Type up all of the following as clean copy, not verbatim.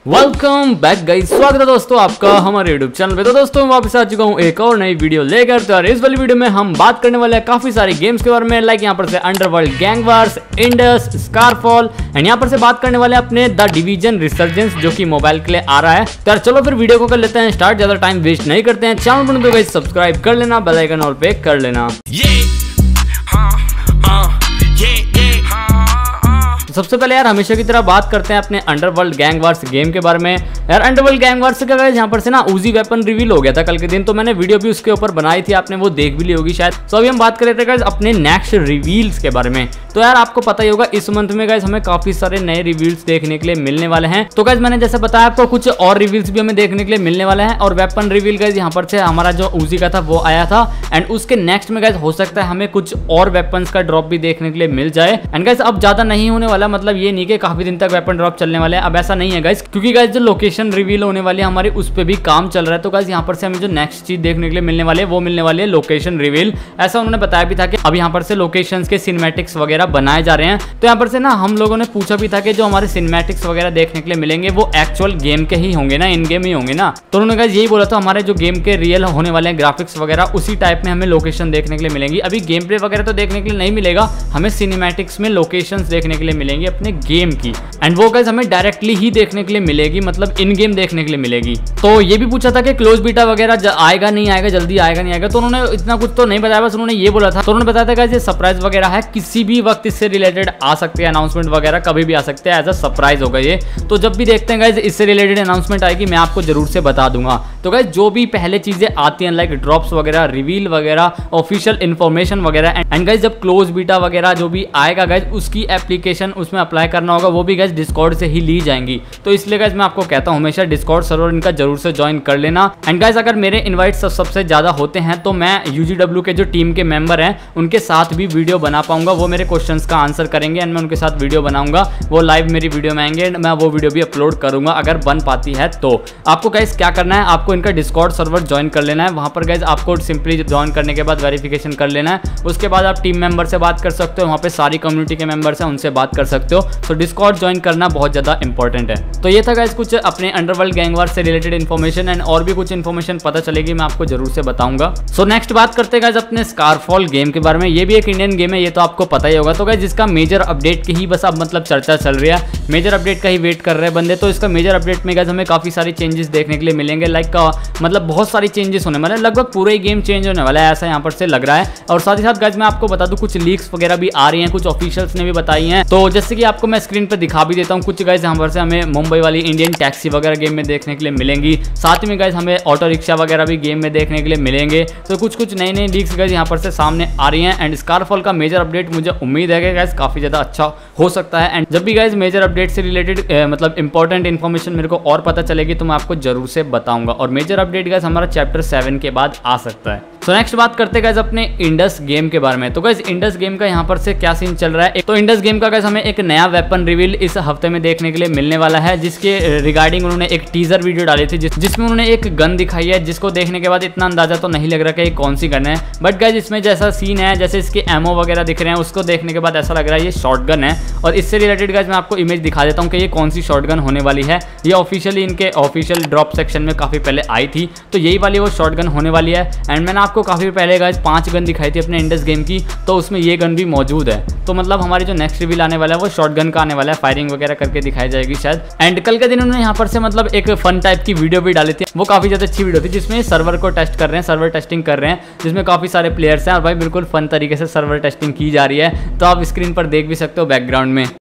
Welcome back guys, स्वागत है दोस्तों आपका हमारे यूट्यूब चैनल पे। तो दोस्तों मैं वापस आ चुका हूँ एक और नई वीडियो लेकर। तो यार इस वाली वीडियो में हम बात करने वाले हैं काफी सारे गेम्स के बारे में, लाइक यहाँ पर से underworld gang wars, Indus, Scarfall and यहाँ पर से बात करने वाले हैं अपने द डिवीजन रिसर्जेंस जो कि मोबाइल के लिए आ रहा है। तो यार चलो फिर वीडियो को कर लेते हैं स्टार्ट, ज्यादा टाइम वेस्ट नहीं करते हैं। चैनल पर तो गाइस सब्सक्राइब कर लेना, बेल आइकन ऑल पे कर लेना। सबसे पहले यार हमेशा की तरह बात करते हैं अपने अंडरवर्ल्ड गैंग वार्स गेम के बारे में। यार अंडरवर्ल्ड गैंग वार्स का गाइस यहाँ पर से ना उजी वेपन रिवील हो गया था कल के दिन, तो मैंने वीडियो भी उसके ऊपर बनाई थी, आपने वो देख भी ली होगी शायद। तो अभी हम बात कर रहे थे गाइस अपने नेक्स्ट रिवील्स के बारे में। तो यार आपको पता ही होगा इस मंथ में गाइस हमें काफी सारे नए रिवील्स देखने के लिए मिलने वाले हैं। तो गाइस मैंने जैसे बताया आपको कुछ और रिवील्स भी हमें देखने के लिए मिलने वाले हैं। और वेपन रिवील गाइस यहाँ पर से हमारा जो उजी का था वो आया था, एंड उसके नेक्स्ट में गाइस हो सकता है हमें कुछ और वेपन्स का ड्रॉप भी देखने के लिए मिल जाए। एंड गाइस अब ज्यादा नहीं होने वाला, मतलब ये नहीं कि काफी दिन तक वेपन ड्रॉप चलने वाले हैं, अब ऐसा नहीं है गाइस, क्योंकि गाइस जो लोकेशन रिवील होने वाली है हमारी उस पे भी काम चल रहा है। तो गाइस यहाँ पर से हमें जो नेक्स्ट चीज देखने के लिए मिलने वाले है वो मिलने वाली है लोकेशन रिवील। ऐसा उन्होंने बताया भी था कि अब यहाँ पर से लोकेशंस के सिनेमैटिक्स वगैरह बनाए जा रहे हैं। तो यहाँ पर से ना हम लोगों ने पूछा भी था कि जो हमारे सिनेमैटिक्स वगैरह देखने के लिए मिलेंगे वो एक्चुअल गेम के ही होंगे ना, इन गेम ही होंगे ना। तो उन्होंने गाइस यही बोला था हमारे जो गेम के रियल होने वाले हैं ग्राफिक्स वगैरह उसी टाइप में हमें लोकेशन देखने के लिए मिलेंगी। अभी गेम प्ले वगैरह तो देखने के लिए नहीं मिलेगा, हमें सिनेमैटिक्स में लोकेशंस देखने के लिए मिलेंगी अपने गेम की, एंड वो गाइस हमें डायरेक्टली ही देखने के लिए मिलेगी, मतलब इन गेम देखने के लिए मिलेगी। तो ये भी पूछा था कि क्लोज बीटा वगैरह आएगा नहीं आएगा, जल्दी आएगा नहीं आएगा, तो उन्होंने इतना कुछ तो नहीं बताया, बस उन्होंने ये बोला था। तो उन्होंने बताया था गाइस ये सरप्राइज वगैरह है, किसी भी वक्त इससे रिलेटेड आ सकते हैं, अनाउंसमेंट वगैरह कभी भी आ सकते हैं, एज अ सरप्राइज होगा ये। तो जब भी देखते हैं गाइस इससे रिलेटेड अनाउंसमेंट आएगी मैं आपको जरूर से बता दूंगा। तो गाइस जो भी पहले चीजें आती हैं लाइक ड्रॉप्स वगैरह, रिवील वगैरह, ऑफिशियल इन्फॉर्मेशन वगैरह, एंड गाइस जब क्लोज बीटा वगैरह जो भी आएगा गाइस उसकी एप्लीकेशन उसमें अप्लाई करना होगा, वो भी गाइस डिस्कॉर्ड से ही ली जाएंगी। तो इसलिए गाइस मैं आपको कहता हूं हमेशा डिस्कॉर्ड सर्वर इनका जरूर से ज्वाइन कर लेना। एंड गाइस अगर मेरे इनवाइट सबसे ज्यादा होते हैं तो मैं यूजीडब्ल्यू के जो टीम के मेंबर हैं उनके साथ भी वीडियो बना पाऊंगा, वो मेरे क्वेश्चंस का आंसर करेंगे एंड मैं उनके साथ वीडियो बनाऊंगा, वो लाइव मेरी वीडियो में आएंगे, मैं वो वीडियो भी अपलोड करूंगा अगर बन पाती है। तो आपको गाइस क्या करना है, आपको इनका डिस्कॉर्ड सर्वर ज्वाइन कर लेना है। वहां पर गाइस आपको सिंपली ज्वाइन करने के बाद वेरिफिकेशन कर लेना है, उसके बाद आप टीम मेंबर से बात कर सकते हो, वहां पे सारी कम्युनिटी के मेंबर्स हैं उनसे बात कर सकते हो। तो डिस्कॉर्ड ज्वाइन करना बहुत ज्यादा इंपॉर्टेंट है। तो ये था गाइस कुछ अपने अंडरवर्ल्ड गैंग वार से रिलेटेड इन्फॉर्मेशन, एंड और भी कुछ इन्फॉर्मेशन पता चलेगी मैं आपको जरूर से बताऊंगा। सो नेक्स्ट बात करते हैं गाइस अपने स्कारफॉल गेम के बारे में। ये भी एक इंडियन गेम है, ये तो आपको पता ही होगा। तो गाइस जिसका मेजर अपडेट की ही बस अब मतलब चर्चा चल रही है, मेजर अपडेट का ही वेट कर रहे हैं बंदे। तो इसका मेजर अपडेट में गाइस हमें काफी सारी चेंजेस देखने के लिए मिलेंगे, लाइक मतलब बहुत सारी चेंजेस होने वाले हैं, लगभग पूरा ही गेम चेंज होने वाला है ऐसा यहाँ पर से लग रहा है। और साथ ही साथ गाइस मैं आपको बता दूं कुछ लीक्स वगैरह भी आ रही हैं, कुछ ऑफिशियल्स ने भी बताई हैं। तो जैसे कि आपको मैं स्क्रीन पर दिखा भी देता हूँ, कुछ गाइस यहाँ पर से हमें मुंबई वाली इंडियन टैक्सी वगैरह गेम में देखने के लिए मिलेंगी, साथ में गाइस हमें ऑटो रिक्शा वगैरह भी गेम में देखने के लिए मिलेंगे। तो कुछ नई नई लीक्स गाइस यहाँ पर से सामने आ रही हैं। एंड स्कारफॉल का मेजर अपडेट मुझे उम्मीद है कि गाइस काफी ज्यादा अच्छा हो सकता है। एंड जब भी गाइस मेजर अपडेट से रिलेटेड मतलब इंपॉर्टेंट इन्फॉर्मेशन मेरे को और पता चलेगी तो मैं आपको जरूर से बताऊंगा। और मेजर अपडेट गाइस हमारा चैप्टर 7 के बाद आ सकता है। तो नेक्स्ट बात करते हैं गाइस अपने इंडस गेम के बारे में। तो गाइस इंडस गेम का यहाँ पर से क्या सीन चल रहा है, तो इंडस गेम का गाइस हमें एक नया वेपन रिवील इस हफ्ते में देखने के लिए मिलने वाला है, जिसके रिगार्डिंग उन्होंने एक टीजर वीडियो डाली थी जिसमें उन्होंने एक गन दिखाई है, जिसको देखने के बाद इतना अंदाजा तो नहीं लग रहा कि कौन सी गन है, बट गाइस इसमें जैसा सीन है, जैसे इसके एमओ वगैरह दिख रहे हैं, उसको देखने के बाद ऐसा लग रहा है ये शॉटगन है। और इससे रिलेटेड गाइस मैं आपको इमेज दिखा देता हूँ कि ये कौन सी शॉटगन होने वाली है। ये ऑफिशियली इनके ऑफिशियल ड्रॉप सेक्शन में काफी पहले आई थी, तो यही वाली वो शॉटगन होने वाली है। एंड मैंने आपको काफी पहले गाइस 5 गन दिखाई थी अपने इंडस गेम की, तो उसमें ये गन भी मौजूद है। तो मतलब हमारी जो नेक्स्ट रिवील आने वाला है वो शॉटगन का आने वाला है, फायरिंग वगैरह करके दिखाई जाएगी शायद। एंड कल के दिन उन्होंने यहाँ पर से मतलब एक फन टाइप की वीडियो भी डाली थी, वो काफी ज्यादा अच्छी वीडियो थी, जिसमें सर्वर को टेस्ट कर रहे हैं, सर्वर टेस्टिंग कर रहे हैं, जिसमें काफी सारे प्लेयर्स हैं और भाई बिल्कुल फन तरीके से सर्वर टेस्टिंग की जा रही है। तो आप स्क्रीन पर देख भी सकते हो बैकग्राउंड में।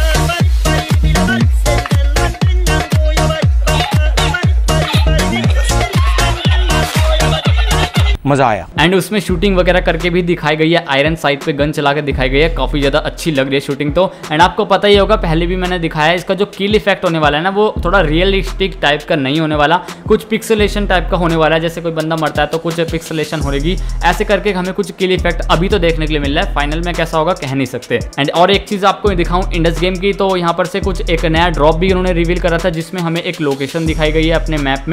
मजा आया। एंड उसमें शूटिंग वगैरह करके भी दिखाई गई है, आयरन साइड पे गन चला के दिखाई गई है, काफी ज्यादा अच्छी लग रही है शूटिंग तो। एंड आपको पता ही होगा पहले भी मैंने दिखाया है, इसका जो किल इफेक्ट होने वाला है ना वो थोड़ा रियलिस्टिक टाइप का नहीं होने वाला, कुछ पिक्सेलेशन टाइप का होने वाला है, जैसे कोई बंदा मरता है तो कुछ पिक्सेलेशन होगी, ऐसे करके हमें कुछ किल इफेक्ट अभी तो देखने के लिए मिल रहा है, फाइनल में कैसा होगा कह नहीं सकते। एंड और एक चीज आपको दिखाऊं इंडस गेम की, तो यहाँ पर से कुछ एक नया ड्रॉप भी उन्होंने रिवील करा था, जिसमें हमें एक लोकेशन दिखाई गई है अपने मैप में।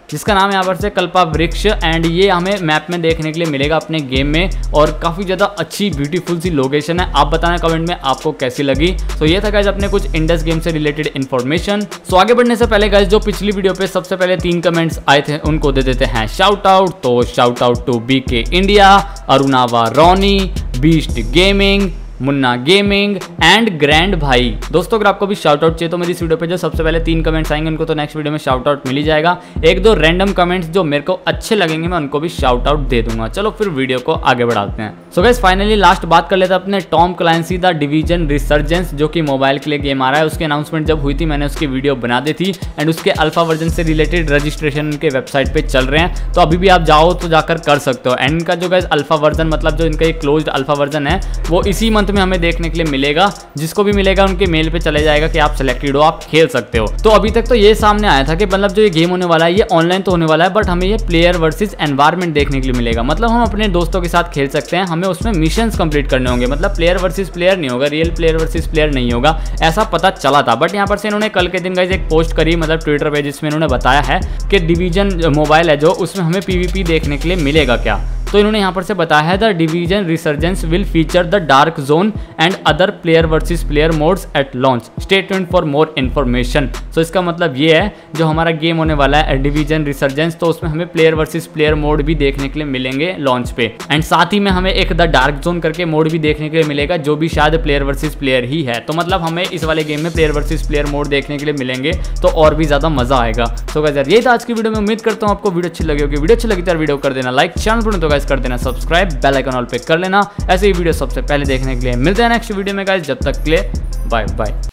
जिसका नाम यहाँ पर से कल्पा वृक्ष, एंड ये हमें मैप में देखने के लिए मिलेगा अपने गेम में, और काफ़ी ज़्यादा अच्छी ब्यूटीफुल सी लोकेशन है। आप बताना कमेंट में आपको कैसी लगी। सो ये था गाइज अपने कुछ इंडस गेम से रिलेटेड इन्फॉर्मेशन। सो आगे बढ़ने से पहले गाइज जो पिछली वीडियो पे सबसे पहले 3 कमेंट्स आए थे उनको दे देते हैं शाउट आउट। तो shout out to BK India, Arunava Ronnie, beast gaming, Munna gaming and grand भाई। दोस्तों अगर आपको भी शाउट आउट चाहिए तो मेरी इस वीडियो पे जो सबसे पहले 3 कमेंट्स आएंगे उनको तो नेक्स्ट वीडियो में शाउट आउट मिल ही जाएगा। 1-2 रैंडम कमेंट्स जो मेरे को अच्छे लगेंगे मैं उनको भी शाउट आउट दे दूंगा। चलो फिर वीडियो को आगे बढ़ाते हैं। सो गाइस फाइनली लास्ट बात कर लेते हैं अपने Tom Clancy the division resurgence, जो कि मोबाइल के लिए गेम आ रहा है। उसकी अनाउंसमेंट जब हुई थी मैंने उसकी वीडियो बना दी थी, एंड उसके अल्फा वर्जन से रिलेटेड रजिस्ट्रेशन उनके वेबसाइट पे चल रहे हैं, तो अभी भी आप जाओ तो जाकर कर सकते हो। एंड इनका जो गाइस अल्फा वर्जन मतलब जो इनका एक क्लोज्ड अल्फा वर्जन है वो इसी मंथ में हमें देखने के लिए मिलेगा। जिसको भी मिलेगा उनके मेल पे चले जाएगा कि आप सिलेक्टेड हो, आप खेल सकते हो। तो अभी तक तो ये सामने आया था कि मतलब जो ये गेम होने वाला है ये ऑनलाइन तो होने वाला है, बट हमें ये प्लेयर वर्सेस एनवायरनमेंट देखने के लिए मिलेगा। मतलब हम अपने दोस्तों के साथ खेल सकते हैं, हमें उसमें मिशंस कंप्लीट करने होंगे। मतलब प्लेयर वर्सेस प्लेयर नहीं होगा, रियल प्लेयर वर्सेस प्लेयर नहीं होगा, ऐसा पता चला था। बट यहाँ पर से इन्होंने कल के दिन गाइस एक पोस्ट करी, मतलब ट्विटर पे, जिसमें इन्होंने बताया है कि डिवीजन मोबाइल है जो उसमें हमें PvP देखने के लिए मिलेगा क्या। तो इन्होंने यहाँ पर से बताया है the division resurgence will feature the dark zone and other player versus player modes at launch, stay tuned for more information. So इसका मतलब ये है जो हमारा गेम होने वाला है डिवीजन रिसर्जेंस, तो उसमें हमें प्लेयर वर्सेस प्लेयर मोड भी देखने के लिए मिलेंगे लॉन्च पे, एंड साथ ही में हमें एक द डार्क जोन करके मोड भी देखने के लिए मिलेगा जो भी शायद प्लेयर वर्सेस प्लेयर ही है। तो मतलब हमें इस वाले गेम में प्लेयर वर्सेस प्लेयर मोड देखने के लिए मिलेंगे, तो और भी ज्यादा मजा आएगा। तो गाइस यार ये था आज की वीडियो में, उम्मीद करता हूँ आपको वीडियो अच्छी लगी होगी। वीडियो अच्छी लगी तो यार वीडियो कर देना लाइक, चैनल पर तो गाइस कर देना सब्सक्राइब, बेल आइकन ऑल पे कर लेना। ऐसे ही वीडियो सबसे पहले देखने के लिए मिलते हैं नेक्स्ट वीडियो में गाइस, जब तक के लिए बाय बाय।